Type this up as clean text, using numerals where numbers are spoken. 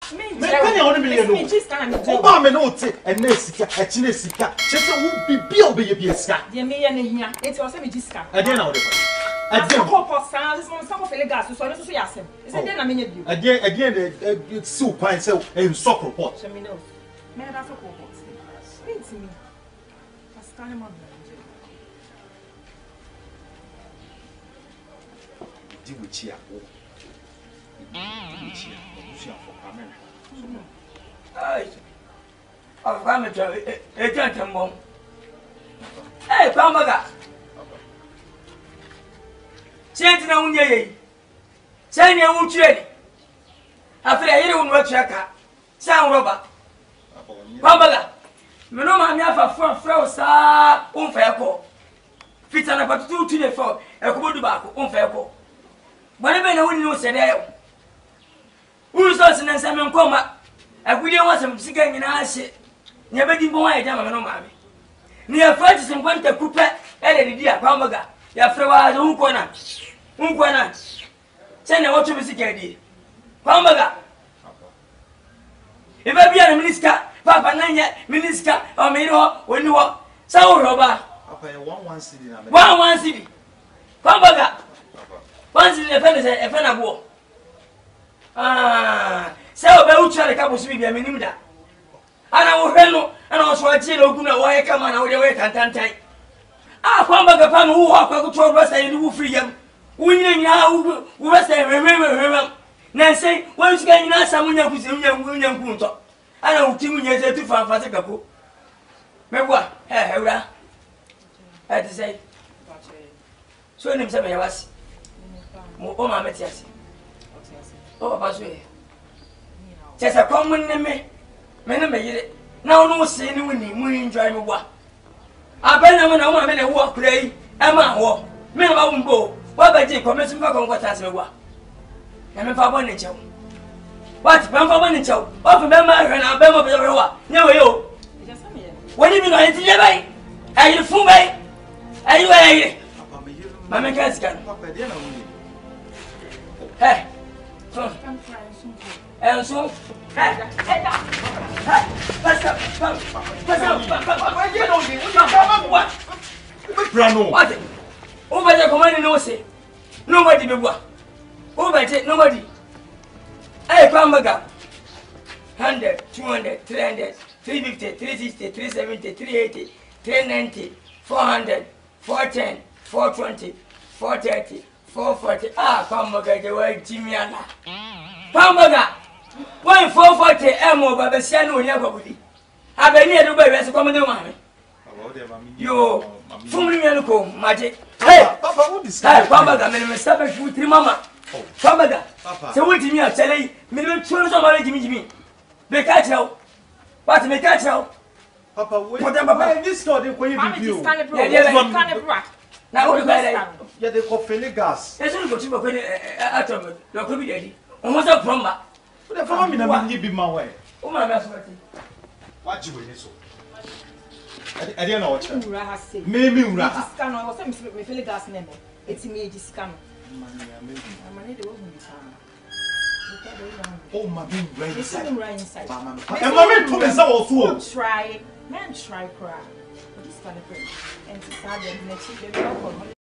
Me can you only million? Oh, me no take and Nessica, a Chinesica. Just won't be a scat. Dear me and here, it was a Jiska. I didn't know. I didn't hope for sounds, some of the gas, so I don't see us. Is it then a minute? Again, it's so quite so in soccer pot. May I have a call? Speak to me. That's kind of Which here, I've come to a gentleman. Hey, Pambaga. Change na unye. Change ya unchwe. After a year on what chaka. Sound rubber. Pambaga. Menoma miafa fra sa unfair. Fitana but 2 to the 4. A kubudu bako unfair. Whatever no one knows there. Who's also in some coma? I couldn't want some cigar in our shit. Never did more I damn no mammy. Near Francis and went to Cooper, and the dear Pambaga. Your flower, Unkwana. Send a watch of a cigar. Pambaga. If I be a minister, Papa Nanya, minister, or Miro, when you are so robber. 1 city. 1 city. Pambaga. Once in the fence, a fan of war. Ah, so about trying to come with me, I mean, that. And I will handle, and also I tell you, why I come on out the way and time. Ah, Pambaga Pam who walk out to us and who free him. We now who was there, remember. Nancy, what's going on? Someone who's in William Punto. I don't think we are too far for the couple. Remember, I had to say. So, him some of us. Oh, my Matthias. Oh, Basway. Just a common name. Men made it. Now, no saying winning, drive a walk. I bet no one made a walk play. Emma walk. Men won't go. What I did, commission back on what has me walk. And if I want to show. What, Pampa want to show? Off a member and I'll be over the war. No, you. What do you mean? Are you fool? Are you? Mamma Cascan. Hey, and so, what? Over the command, no say. Nobody be what? Over it, nobody. Hey, Pambaga. 100, 200, 300, 350, 360, 370, 380, 390, 400, 410, 420, 430. 440. Ah, Pambaga, the way Jimiana. Pambaga, 440 more, but the Siano never. I've been here to buy as a common man. You, Fumiano, magic. Hey, Papa, what is that? Pambaga, I'm established with Mama. Pambaga, so what do you mean? Tell me, minimum 2 hours, Jimmy. They catch out. What may catch out? Papa, wait, this story when you do. Now, what about yeah, they call Philly gas. There's only got to be atom. There could be daddy. Almost a plumber. But the family never be my way. Oh, my master. What you will so? I don't know what you have said. Maybe Scan or some Philly gas name. It's me, scan. Oh, my being right inside. And my to me, so try, man, try cry. This kind of thing. And to start the next